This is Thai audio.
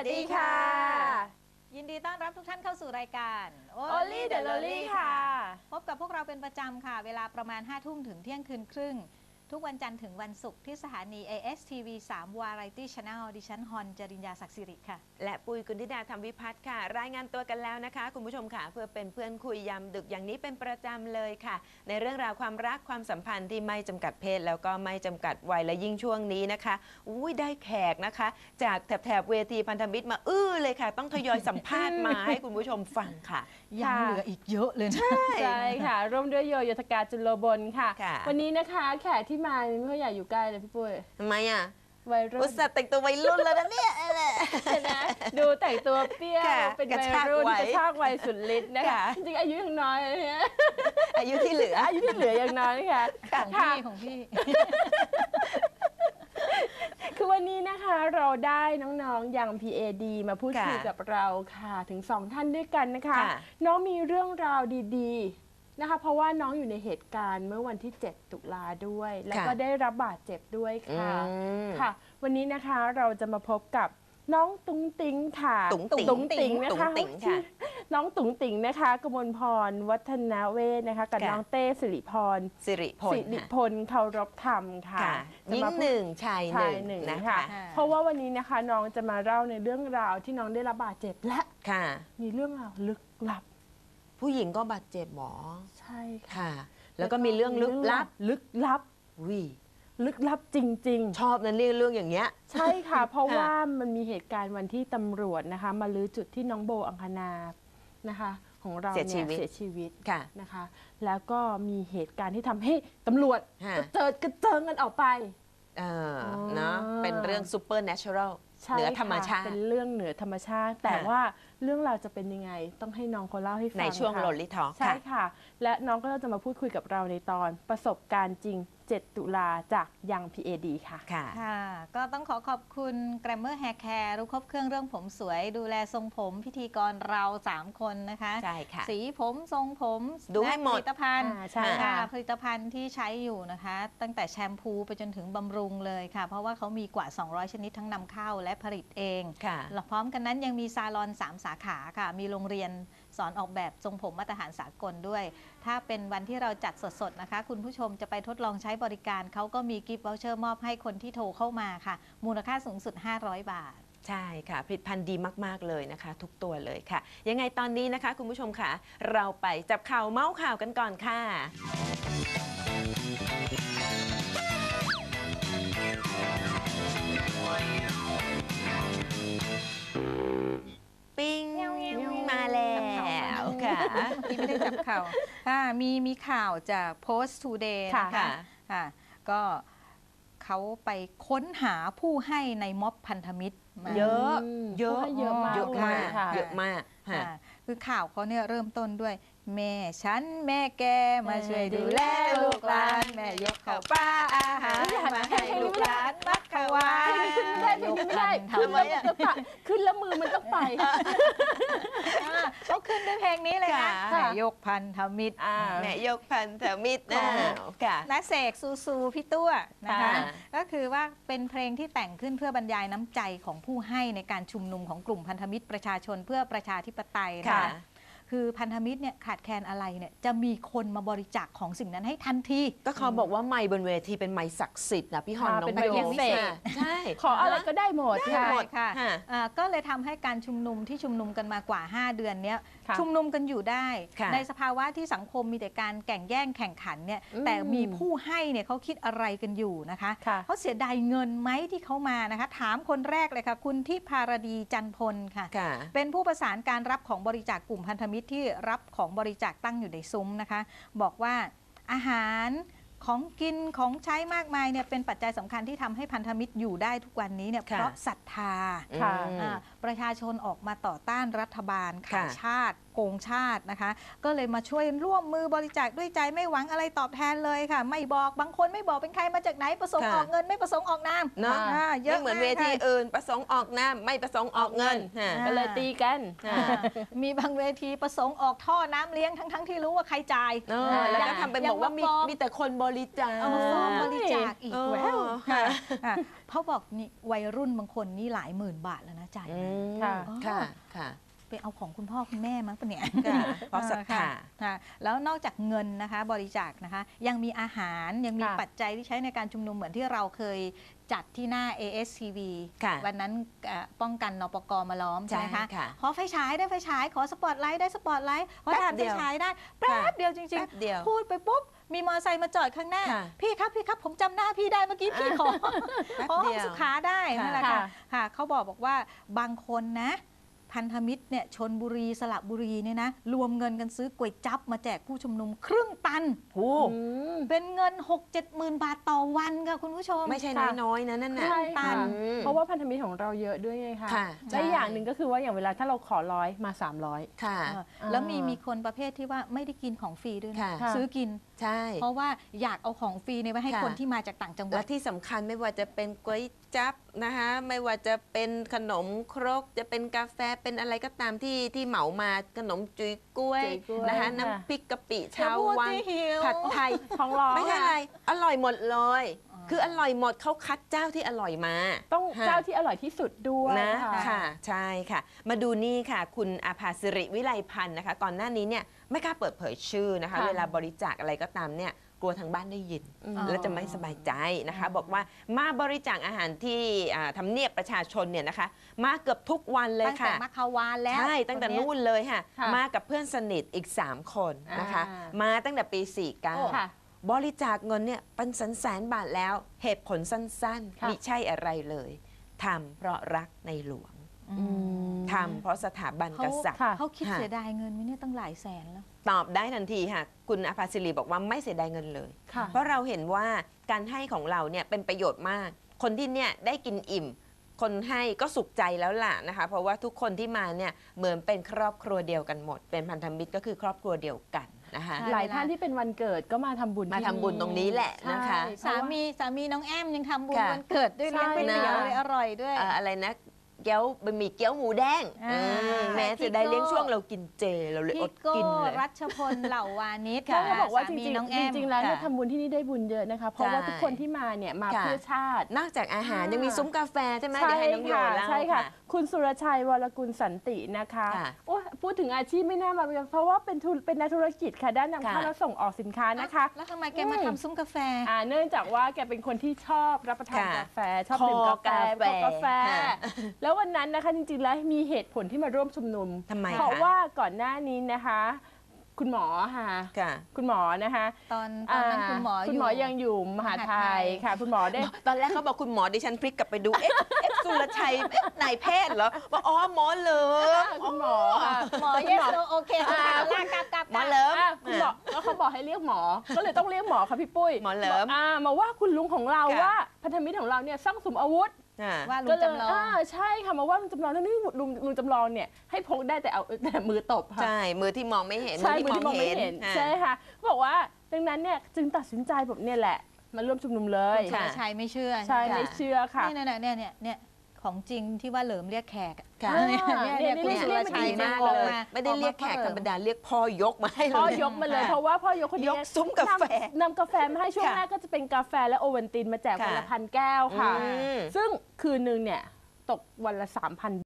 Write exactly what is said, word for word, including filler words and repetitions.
ดีค่ะยินดีต้อนรับทุกท่านเข้าสู่รายการ Only the Lonely ค่ะพบกับพวกเราเป็นประจำค่ะเวลาประมาณห้าทุ่มถึงเที่ยงคืนครึ่งทุกวันจันทร์ถึงวันศุกร์ที่สถานี เอ เอส ที วี สาม Variety Channel ดิฉันฮอนจริญญาศักดิ์สิริค่ะและปุยกุลธิดาธรรมวิพัฒน์ค่ะรายงานตัวกันแล้วนะคะคุณผู้ชมค่ะเพื่อเป็นเพื่อนคุยยามดึกอย่างนี้เป็นประจำเลยค่ะในเรื่องราวความรักความสัมพันธ์ที่ไม่จำกัดเพศแล้วก็ไม่จำกัดวัยและยิ่งช่วงนี้นะคะอุ้ยได้แขกนะคะจากแถบแถบเวทีพันธมิตรมาอื้อเลยค่ะต้องทยอยสัมภาษณ์มาให้คุณผู้ชมฟังค่ะยังเหลืออีกเยอะเลยนะใช่ใช่ค่ะร่วมด้วยโยโยธกาจุลบลค่ะค่ะวันนี้นะคะแขกที่มาไม่ค่อยอยากอยู่ใกล้เลยพี่ปุ้ยทำไมอ่ะวัยรุ่นอุตส่าห์แต่งตัววัยรุ่นแล้วนะเนี่ยเห็นไหมดูแต่งตัวเปรี้ยวเป็นวัยรุ่นกระชากวัยสุดฤทธิ์นะคะจริงๆอายุยังน้อยเลยนะอายุที่เหลืออายุที่เหลือยังน้อยค่ะของพี่ของพี่คือวันนี้นะคะเราได้น้องๆอย่าง พี เอ ดี มาพูดคุยกับเราค่ะถึงสองท่านด้วยกันนะคะน้องมีเรื่องราวดีๆนะคะเพราะว่าน้องอยู่ในเหตุการณ์เมื่อวันที่เจ็ดตุลาด้วยแล้วก็ได้รับบาดเจ็บด้วยค่ะค่ะวันนี้นะคะเราจะมาพบกับน้องตุ๋งติ๋งค่ะตุ๋งติ๋งตุ๋งติ๋งนะคะตุ๋งติ๋งค่ะน้องตุ๋งติ๋งนะคะกมลพรวัฒนเวชนะคะกับน้องเต้สิริพรสิริพลสิริพลเคารพธรรมค่ะหญิงหนึ่งชายหนึ่งนะคะเพราะว่าวันนี้นะคะน้องจะมาเล่าในเรื่องราวที่น้องได้รับบาดเจ็บและมีเรื่องราวลึกลับผู้หญิงก็บาดเจ็บหมอใช่ค่ะแล้วก็มีเรื่องลึกลับลึกลับวิลึกลับจริงๆชอบนั่นเรื่องเรื่องอย่างเงี้ยใช่ค่ะเพราะว่ามันมีเหตุการณ์วันที่ตำรวจนะคะมาลื้อจุดที่น้องโบอังคณานะคะของเราเนี่ยเสียชีวิตนะคะแล้วก็มีเหตุการณ์ที่ทำให้ตำรวจกระเจิดกระเจิงกันออกไปเออเนาะเป็นเรื่องซูเปอร์เนเชอรัลเหนือธรรมชาติเป็นเรื่องเหนือธรรมชาติแต่ว่าเรื่องราวจะเป็นยังไงต้องให้น้องเขาเล่าให้ฟังในช่วงโรลลี่ทอล์กใช่ค่ะและน้องก็จะมาพูดคุยกับเราในตอนประสบการณ์จริงเจ็ดตุลาจากยัง พี เอ ดี ค่ะค่ะก็ต้องขอขอบคุณ Glamour Hair Care รู้ครบเครื่องเรื่องผมสวยดูแลทรงผมพิธีกรเราสามคนนะคะใช่ค่ะสีผมทรงผมดูให้หมดผลิตภัณฑ์ใช่ค่ะผลิตภัณฑ์ที่ใช้อยู่นะคะตั้งแต่แชมพูไปจนถึงบำรุงเลยค่ะเพราะว่าเขามีกว่าสองร้อยชนิดทั้งนำเข้าและผลิตเองและพร้อมกันนั้นยังมีซาลอนสามสาขาค่ะมีโรงเรียนสอนออกแบบทรงผมมาตรฐานสากลด้วยถ้าเป็นวันที่เราจัดสดๆนะคะคุณผู้ชมจะไปทดลองใช้บริการเขาก็มีกิฟต์วอเชอร์มอบให้คนที่โทรเข้ามาค่ะมูลค่าสูงสุดห้าร้อยบาทใช่ค่ะผลิตภัณฑ์ดีมากๆเลยนะคะทุกตัวเลยค่ะยังไงตอนนี้นะคะคุณผู้ชมค่ะเราไปจับข่าวเมาส์ข่าวกันก่อนค่ะปิ้งมาแล้วค่ะที่ไม่ได้จับข่าวค่ะมีมีข่าวจาก Post Today นะคะค่ะก็เขาไปค้นหาผู้ให้ในม็อบพันธมิตรเยอะเยอะเยอะมากเยอะมากเยอะมากคือข่าวเขาเนี่ยเริ่มต้นด้วยแม่ฉันแม่แกมาช่วยดูแลลูกหลานแม่ยกข้าวปลาอาหารมาให้ลูกหลานมักขวานขึ้นไม่ได้ขึ้นไม่ได้ขึ้นแล้วมันจะปักขึ้นแล้วมือมันต้องไปเขาขึ้นด้วยเพลงนี้เลยนะแม่ยกพันธมิตรแม่ยกพันธมิตรนะนักเสกซูซูพี่ตัวนะคะก็คือว่าเป็นเพลงที่แต่งขึ้นเพื่อบรรยายน้ำใจของผู้ให้ในการชุมนุมของกลุ่มพันธมิตรประชาชนเพื่อประชาธิปไตยนะคะคือพันธมิตรเนี่ยขาดแคลนอะไรเนี่ยจะมีคนมาบริจาคของสิ่งนั้นให้ทันทีก็เขาบอกว่าไมค์บนเวทีเป็นไมค์ศักดิ์สิทธิ์นะพี่ฮอนน้องโยงใช่ขออะไรก็ได้หมดได้หมดค่ะก็เลยทำให้การชุมนุมที่ชุมนุมกันมากว่าห้าเดือนเนี้ยชุมนุมกันอยู่ได้ในสภาวะที่สังคมมีแต่การแข่งแย่งแข่งขันเนี่ยแต่มีผู้ให้เนี่ยเขาคิดอะไรกันอยู่นะคะเขาเสียดายเงินไหมที่เขามานะคะถามคนแรกเลยค่ะคุณทิพารดีจันพลค่ะเป็นผู้ประสานการรับของบริจาคกลุ่มพันธมิตรที่รับของบริจาคตั้งอยู่ในซุ้มนะคะบอกว่าอาหารของกินของใช้มากมายเนี่ยเป็นปัจจัยสำคัญที่ทำให้พันธมิตรอยู่ได้ทุกวันนี้เนี่ยเพราะศรัทธาประชาชนออกมาต่อต้านรัฐบาลขายชาติโกงชาตินะคะก็เลยมาช่วยร่วมมือบริจาคด้วยใจไม่หวังอะไรตอบแทนเลยค่ะไม่บอกบางคนไม่บอกเป็นใครมาจากไหนประสงค์ออกเงินไม่ประสงค์ออกนามเนาะเยอะเหมือนเวทีอื่นประสงค์ออกนามไม่ประสงค์ออกเงินก็เลยตีกันมีบางเวทีประสงค์ออกท่อน้ำเลี้ยงทั้งๆที่รู้ว่าใครจ่ายแล้วก็ทำเป็นบอกว่ามีมีแต่คนบริจาคเอามาฟ้องบริจาคอีกเออแล้วค่ะค่ะเขาบอกนี่วัยรุ่นบางคนนี่หลายหมื่นบาทแล้วนะจ่ายอืมามค่ะค่ะไปเอาของคุณพ่อคุณแม่มั้งปะเนี่ยค่ะเพราะศรัทธาค่ะแล้วนอกจากเงินนะคะบริจาคนะคะยังมีอาหารยังมีค่ะปัจจัยที่ใช้ในการชุมนุมเหมือนที่เราเคยจัดที่หน้า เอ เอส ที วีค่ะวันนั้นเอ่อป้องกันนปกมาล้อมใช่ไหมใช่คะค่ะขอไฟฉายได้ไฟฉายขอสปอตไลท์ได้สปอตไลท์ขอแป๊บถ่านเดีไฟยวฉายได้แป๊ค่ะบเดียวจริงแป๊บเดียวๆ พูดไปปุ๊บมีมอเตอร์ไซค์มาจอดข้างหน้าค่ะพี่ครับพี่ครับผมจำหน้าพี่ได้เมื่อกี้พี่ขอแป๊บขอเดีห้องยวสุขาได้นั่นแหละค่ะค่ะค่ะเขาบอกบอกว่าบางคนนะ พันธมิตรเนี่ยชนบุรีสระบุรีเนี่ยนะรวมเงินกันซื้อก๋วยจั๊บมาแจกผู้ชุมนุมครึ่งตันโอ้อืมเป็นเงิน หกเจ็ดหมื่นบาทต่อวันค่ะคุณผู้ชมไม่ใช่ค่ะน้อยๆนะนั่นน่ะใช่ตัค่ะนอืมเพราะว่าพันธมิตรของเราเยอะด้วยไงคะค่ะและอีกอย่างหนึ่งก็คือว่าอย่างเวลาถ้าเราขอร้อยมาสามร้อยค่ะเออแล้วมีมีคนประเภทที่ว่าไม่ได้กินของฟรีด้วยนะค่ะซื้อกินใช่เพราะว่าอยากเอาของฟรีเนี่ยไปให้ค่ะคนที่มาจากต่างจังหวัและดที่สำคัญไม่ว่าจะเป็นก๋วยจั๊บนะคะไม่ว่าจะเป็นขนมครกจะเป็นกาแฟเป็นอะไรก็ตามที่ที่เหมามาขนมจุยกล้วยจุ๋ยกล้วยนะคะค่ะน้ำพริกกะปิอย่าชาวพูดวังสิหิวผัดไทยท้องร้องไม่ใช่อะไร อร่อยหมดเลยอ๋อคืออร่อยหมดเขาคัดเจ้าที่อร่อยมาต้องค่ะเจ้าที่อร่อยที่สุดด้วยนะค่ะค่ะใช่ค่ะ มาดูนี่ค่ะ คุณอาภาสิริวิไลพันธ์นะคะ ก่อนหน้านี้เนี่ยไม่กล้าเปิดเผยชื่อนะคะค่ะเวลาบริจาคอะไรก็ตามเนี่ยกลัวทางบ้านได้ยินอืมแล้วจะไม่สบายใจนะคะ บอกว่ามาบริจาคอาหารที่อ่าทำเนียบประชาชนเนี่ยนะคะ มาเกือบทุกวันเลยตั้งแต่ค่ะมัคควานแล้วใช่ ตั้งแต่คเยนู่นเลยค่ะค่ะมากับเพื่อนสนิทอีก สาม คนนะคะอ่ามาตั้งแต่ปี สี่เก้าค่ะบริจาคเงินเนี่ยเป็นแสนแสนบาทแล้ว เหตุผลสั้นๆค่ะมิใช่อะไรเลยทำเพราะรักในหลวงอืมทำเพราะสถาบันกษัตริย์ค่ะเขาคิดค่ะเสียดายเงินไหมเนี่ยตั้งหลายแสนแล้วตอบได้ทันทีค่ะ คุณอภาสิริบอกว่าไม่เสียดายเงินเลยค่ะเพราะเราเห็นว่าการให้ของเราเนี่ยเป็นประโยชน์มาก คนที่เนี่ยได้กินอิ่ม คนให้ก็สุขใจแล้วล่ะนะคะ เพราะว่าทุกคนที่มาเนี่ยเหมือนเป็นครอบครัวเดียวกันหมด เป็นพันธมิตรก็คือครอบครัวเดียวกันนะคะใช่หลายท่านที่เป็นวันเกิดก็มาทำบุญมาทำบุญตรงนี้แหละนะคะใช่สามีสามีน้องแอมยังทำบุญค่ะวันเกิดด้วยเลี้ยงก๋วยเตี๋ยวใช่เลยอร่อยด้วยเอ่ออะไรนะเกี๊ยวบะหมี่เกี๊ยวหมูแดงอ่าอืมแม้พี่จะได้โก้เลี้ยงช่วงเรากินเจเราเลยอพี่ดโก้กินเลยรัชพลเหล่าวานิชค่ะก็บอกว่าจสริมีงน้องแอมๆจริงๆแล้วเนี่ยค่ะทำบุญที่นี่ได้บุญเยอะนะคะ เพราะว่าใช่ทุกคนที่มาเนี่ยมาค่ะเพื่อชาตินอกจากอาหารยังมีซุ้มกาแฟใช่ไหมใช่เดี๋ยวให้น้องโยค่ะเล่าใช่ค่ะค่ะคุณสุรชัยวรกุลสันตินะคะค่ะโอ้พูดถึงอาชีพไม่น่ามาเป็นเพราะว่าเป็นธุรเป็นนักธุรกิจค่ะด้านนำเข้าค่ะและส่งออกสินค้านะคะแล้วทำไมแกมาอืมทำซุ้มกาแฟอ่าเนื่องจากว่าแกเป็นคนที่ชอบรับประทานค่ะกาแฟ ชอบดื่มกาแฟคอกาแฟพวกกาแฟค่ะแล้ววันนั้นนะคะจริงๆแล้วมีเหตุผลที่มาร่วมชุมนุมทำไมเพราะคะว่าก่อนหน้านี้นะคะ คุณหมอค่ะค่ะคุณหมอนะคะตอนตอนนั้นคุณหมอคุณหมอยังอยู่มหาไทยค่ะ คุณหมอได้ตอนแรกเขาบอกคุณหมอดิฉันพลิกกลับไปดู เอ๊ะเอ๊ะสุรชัยเอ๊ะนายแพทย์เหรอบอกอ๋อหมอเหลิมคุณหมอค่ะหมอเยสโโอเคค่ะลากลับกลับหมอเหลิมอ่ะคุณหมอแล้วเขาบอกให้เรียกหมอ ก็เลยต้องเรียกหมอค่ะพี่ปุ้ยหมอเหลิมอ่ามาว่าคุณลุงของเราค่ะว่าพันธมิตรของเราเนี่ยสร้างสมอาวุธอ่าว่าลุก็งเลยจำลองอ่าใช่ค่ะมาว่าลุงจำลองทั้งนี้ลุงลุงจำลองเนี่ยให้พกได้แต่เอาแต่มือตบค่ะใช่ มือที่มองไม่เห็นใช่มือที่มองไม่เห็นอ่าใช่ค่ะบอกว่าดังนั้นเนี่ยจึงตัดสินใจแบบเนี่ยแหละมาร่วมชุมนุมเลยคุณสุรชัยไม่เชื่อใช่ไหมไม่เชื่อค่ะเนี่ยเนี่ยเนี่ยเนี่ยเนี่ยของจริงที่ว่าเหลิมเรียกแขกอะค่ะเนี่ยเนี่ยเนี่ยคุณเนี่ยสุรชัยดีเนี่ยมากออกเลยมาไม่ได้เรียกแขกธรรมดาเรียกพ่อยกมาให้เลยพ่อยกมาเลยค่ะเพราะว่าพ่อยกคนนี้ยกซุ้มกาแฟนำนำกาแฟมาให้ช่วงค่ะแรกก็จะเป็นกาแฟและโอวัลตินมาแจกวันละค่ะพันแก้วค่ะอืมซึ่งคืนหนึ่งเนี่ยตกวันละสามพัน